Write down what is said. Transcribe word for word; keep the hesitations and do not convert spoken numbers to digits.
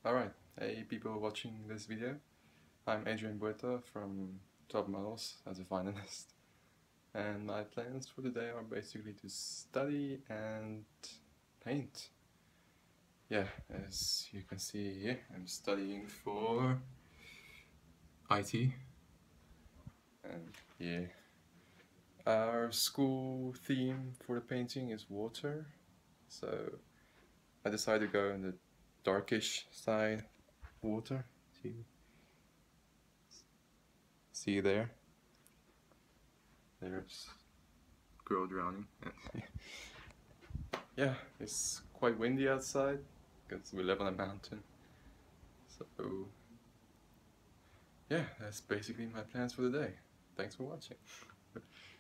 Alright, hey people watching this video. I'm Adriaan Botha from Top Models as a finalist. And my plans for today are basically to study and paint. Yeah, as you can see here, I'm studying for I T. And yeah, our school theme for the painting is water. So I decided to go in the darkish side water. See, see there? There's girl drowning. Yeah, it's quite windy outside because we live on a mountain. So yeah, that's basically my plans for the day. Thanks for watching.